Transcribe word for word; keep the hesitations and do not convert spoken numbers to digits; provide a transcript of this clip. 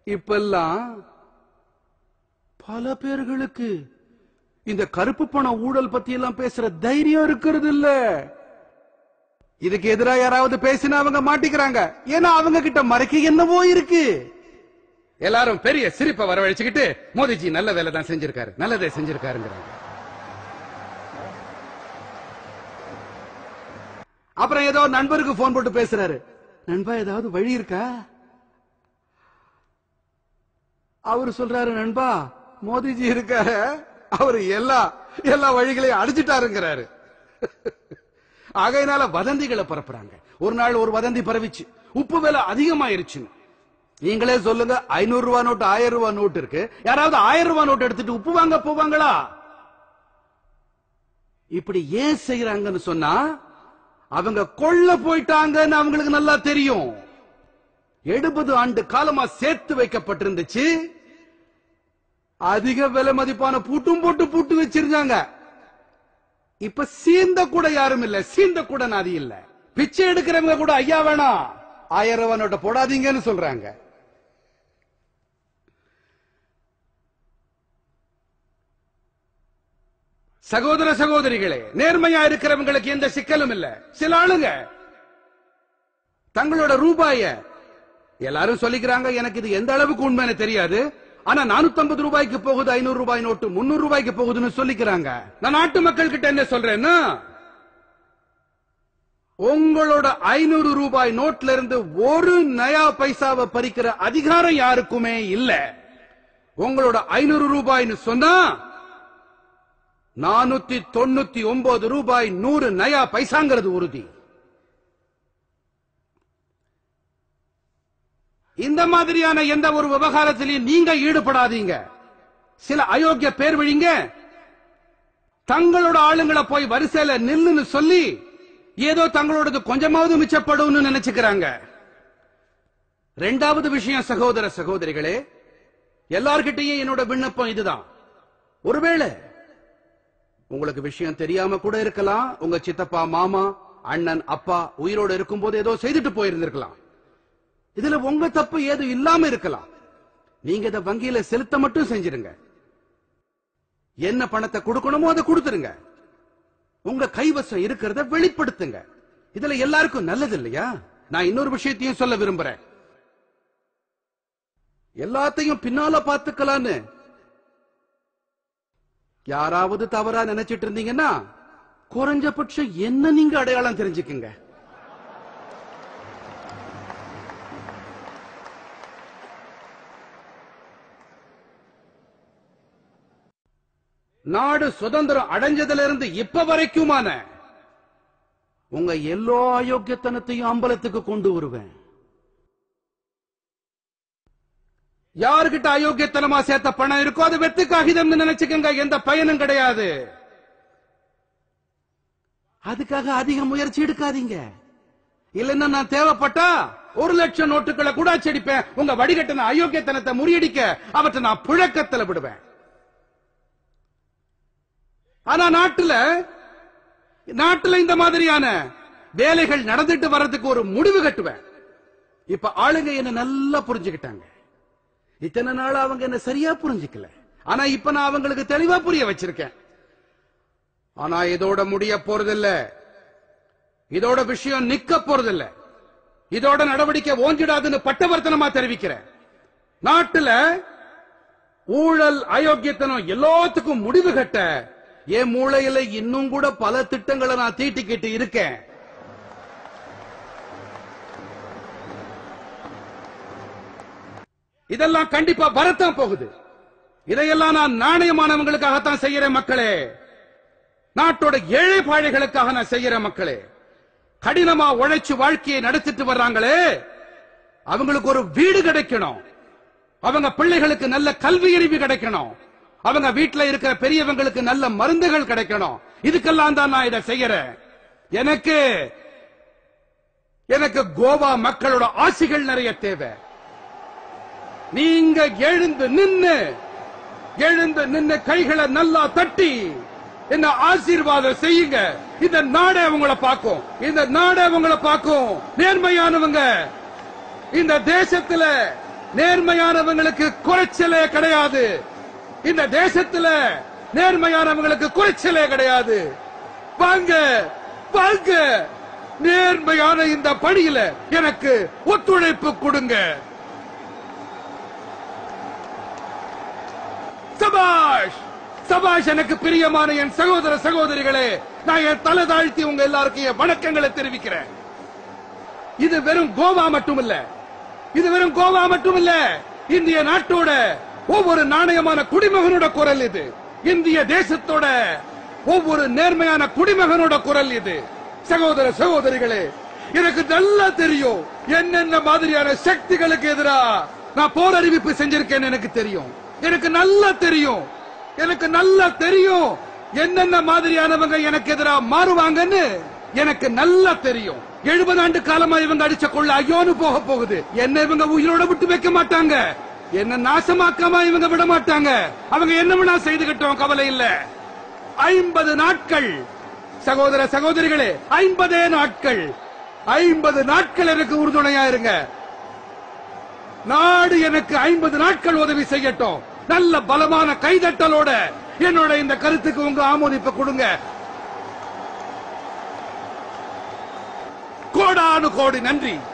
இப்பெல்லாம் பல பேர்களுக்கு இந்த கருப்பு பண ஊழல் பத்தி எல்லாம் பேசுற தைரியம் இருக்கிறது இல்ல. இதுக்கு எதிராக யாராவது பேசினா அவங்க மாட்டிக்கிறாங்க. ஏன்னா அவங்க கிட்ட மறைக்க என்னவோ இருக்கு. எல்லாரும் பெரிய சிரிப்பை வரவழைச்சுக்கிட்டு மோடிஜி நல்ல வேலை தான் செஞ்சிருக்காரு, நல்லதே செஞ்சிருக்காருங்கிறாங்க. அப்புறம் ஏதோ நண்பருக்கு போன் போட்டு பேசுறாரு. நண்பா ஏதாவது வழி இருக்கா? அவரு சொல்றாரு, நண்பா மோடிஜி இருக்காரு, அவரு எல்லா எல்லா வழிகளையும் அடிச்சிட்டாருங்கிறாரு. ஆகையினால வதந்திகளை பரப்புறாங்க. ஒரு நாள் ஒரு வதந்தி பரவிச்சு, உப்பு விலை அதிகமாயிருச்சு. நீங்களே சொல்லுங்க, ஐநூறு ரூபாய் நோட்டு ஆயிரம் ரூபாய் நோட்டு இருக்கு, யாராவது ஆயிரம் ரூபாய் நோட்டு எடுத்துட்டு உப்பு வாங்க போவாங்களா? இப்படி ஏன் செய்யறாங்கன்னு சொன்னா அவங்க கொள்ள போயிட்டாங்கன்னு அவங்களுக்கு நல்லா தெரியும். எழுபது ஆண்டு காலமா சேர்த்து வைக்கப்பட்டிருந்துச்சு. அதிக விலை மதிப்பான பூட்டும் போட்டு பூட்டு வச்சிருந்தாங்க. இப்ப சீந்த கூட யாரும் இல்ல, சீந்த கூட நாதி இல்ல. பிச்சை எடுக்கிறவங்க கூட ஐயா வேணாம் ஆயிரம் ரூபாய் நோட்டை போடாதீங்கன்னு சொல்றாங்க. சகோதர சகோதரிகளே, நேர்மையா இருக்கிறவங்களுக்கு எந்த சிக்கலும் இல்ல. சில ஆளுங்க தங்களோட ரூபாய எல்லாரும் சொல்லிக்கிறாங்க, எனக்கு இது எந்த அளவுக்கு உண்மைன்னு தெரியாது, ஆனா நானூத்தி ஐம்பது ரூபாய்க்கு போகுது, ஐநூறு ரூபாய் நோட்டு முன்னூறு ரூபாய்க்கு போகுதுன்னு சொல்லிக்கிறாங்க. நான் நாட்டு மக்கள் கிட்ட என்ன சொல்றேன்னா, உங்களோட ஐநூறு ரூபாய் நோட்ல இருந்து ஒரு நயா பைசாவை பறிக்கிற அதிகாரம் யாருக்குமே இல்ல. உங்களோட ஐநூறு ரூபாய்னு சொன்னா நானூத்தி தொண்ணூத்தி ஒன்பது ரூபாய் நூறு நயா பைசாங்கிறது உறுதி. இந்த மாதிரியான எந்த ஒரு விவகாரத்திலையும் நீங்க ஈடுபடாதீங்க. சில அயோக்கிய பேர் வழிங்க தங்களோட ஆளுங்களை போய் வரிசையில நில்லுன்னு சொல்லி ஏதோ தங்களோடது கொஞ்சமாவது மிச்சப்படும் நினைச்சுக்கிறாங்க. ரெண்டாவது விஷயம் சகோதர சகோதரிகளே, எல்லார்கிட்டையும் என்னோட விண்ணப்பம் இதுதான். ஒருவேளை உங்களுக்கு விஷயம் தெரியாம கூட இருக்கலாம், உங்க சித்தப்பா மாமா அண்ணன் அப்பா உயிரோடு இருக்கும் போது ஏதோ செய்துட்டு போயிருந்திருக்கலாம். இதுல உங்க தப்பு ஏதும் இல்லாம இருக்கலாம். நீங்க இதை வங்கியில செலுத்த மட்டும் செஞ்சிருங்க. என்ன பணத்தை கொடுக்கணுமோ அதை கொடுத்துருங்க. உங்க கைவசம் இருக்கிறத வெளிப்படுத்துங்க. இதுல எல்லாருக்கும் நல்லது இல்லையா? நான் இன்னொரு விஷயத்தையும் சொல்ல விரும்புறேன். எல்லாத்தையும் பின்னால பாத்துக்கலான்னு யாராவது தவறா நினைச்சிட்டு இருந்தீங்கன்னா குறைஞ்சபட்சம் என்ன நீங்க அடையாளம் தெரிஞ்சுக்குங்க. நாடு சுதந்திரம் அடைஞ்சதுல இருந்து இப்ப வரைக்குமான உங்க எல்லா அயோக்கியத்தனத்தையும் அம்பலத்துக்கு கொண்டு வருவேன். யாருகிட்ட அயோக்கியத்தனமா சேர்த்த பணம் இருக்கோ அது வெத்து காகிதம் நினைச்சுக்கங்க, எந்த பயனும் கிடையாது. அதுக்காக அதிக முயற்சி எடுக்காதீங்க. இல்லன்னா நான் தேவைப்பட்டா ஒரு லட்சம் நோட்டுகளை கூட அச்சடிப்பேன். உங்க வடிகட்டின அயோக்கியத்தனத்தை முறியடிக்க அவற்றை நான் புழக்கத்தில் விடுவேன். ஆனா நாட்டுல நாட்டுல இந்த மாதிரியான வேலைகள் நடந்துட்டு வர்றதுக்கு ஒரு முடிவு கட்டுவேன். இப்ப ஆளுங்க என்ன நல்லா புரிஞ்சுக்கிட்டாங்க. இத்தனை நாள் அவங்க என்ன சரியா புரிஞ்சுக்கல. ஆனா இப்ப நான் அவங்களுக்கு தெளிவா புரிய வச்சிருக்கேன். ஆனா இதோட முடிய போறதில்ல. இதோட விஷயம் நிக்க போறதில்ல. இதோட நடவடிக்கை ஓஞ்சிடாதுன்னு பட்டவர்த்தனமா தெரிவிக்கிறேன். நாட்டுல ஊழல் அயோக்கியத்தனம் எல்லாத்துக்கும் முடிவு கட்ட என் மூளையில இன்னும் கூட பல திட்டங்களை நான் தீட்டிக்கிட்டு இருக்கேன். இதெல்லாம் கண்டிப்பா வரத்தான் போகுது. இதையெல்லாம் நான் நாணயமானவங்களுக்காகத்தான் செய்யறேன் மக்களே. நாட்டோட ஏழை பாழைகளுக்காக நான் செய்யறேன் மக்களே. கடினமா உழைச்சு வாழ்க்கையை நடத்திட்டு வர்றாங்களே, அவங்களுக்கு ஒரு வீடு கிடைக்கணும். அவங்க பிள்ளைகளுக்கு நல்ல கல்வி அறிவு கிடைக்கணும். அவங்க வீட்டில் இருக்கிற பெரியவங்களுக்கு நல்ல மருந்துகள் கிடைக்கணும். இதுக்கெல்லாம் தான் நான் இதை செய்யறேன். எனக்கு எனக்கு கோவா மக்களோட ஆசிகள் நிறைய தேவை. நீங்க எழுந்து நின்னு எழுந்து நின்னு கைகளை நல்லா தட்டி என்ன ஆசீர்வாதம் செய்யுங்க. இந்த நாடே உங்களை பார்க்கும். இந்த நாடே உங்களை பார்க்கும். நேர்மையானவங்க இந்த தேசத்துல நேர்மையானவங்களுக்கு குறைச்சலே கிடையாது. இந்த தேசத்துல நேர்மையானவங்களுக்கு குறைச்சலே கிடையாது. வாங்க வாங்க, நேர்மையான இந்த பணியில எனக்கு ஒத்துழைப்பு கொடுங்க. சபாஷ் சபாஷ். எனக்கு பிரியமான என் சகோதர சகோதரிகளே, நான் என் தலை தாழ்த்தி உங்க எல்லாருக்கும் என் வணக்கங்களை தெரிவிக்கிறேன். இது வெறும் கோவா மட்டுமில்ல, இது வெறும் கோவா மட்டுமில்ல, இந்திய நாட்டோட ஒவ்வொரு நாணயமான குடிமகனோட குரல் இது. இந்திய தேசத்தோட ஒவ்வொரு நேர்மையான குடிமகனோட குரல் இது. சகோதர சகோதரிகளே, எனக்கு நல்லா தெரியும் என்னென்ன மாதிரியான சக்திகளுக்கு எதிராக நான் போர் அறிவிப்பு செஞ்சிருக்கேன்னு எனக்கு தெரியும். எனக்கு நல்லா தெரியும் எனக்கு நல்லா தெரியும் என்னென்ன மாதிரியானவங்க எனக்கு எதிராக மாறுவாங்கன்னு எனக்கு நல்லா தெரியும். எழுபது ஆண்டு காலமா இவங்க அடிச்ச கொள்ள ஐயோன்னு போக போகுது. என்ன இவங்க உயிரோட விட்டு வைக்க மாட்டாங்க. என்ன நாசமாக்காம இவங்க விட மாட்டாங்க. அவங்க என்ன வேணா செய்துகிட்டோம், கவலை இல்ல. ஐம்பது நாட்கள் சகோதர சகோதரிகளே, ஐம்பதே நாட்கள் ஐம்பது நாட்கள் எனக்கு உறுதுணையா இருங்க. நாடு எனக்கு ஐம்பது நாட்கள் உதவி செய்யட்டும். நல்ல பலமான கைதட்டலோட என்னோட இந்த கருத்துக்கு உங்க ஆமோதிப்பு கொடுங்க. கோடானு கோடி நன்றி.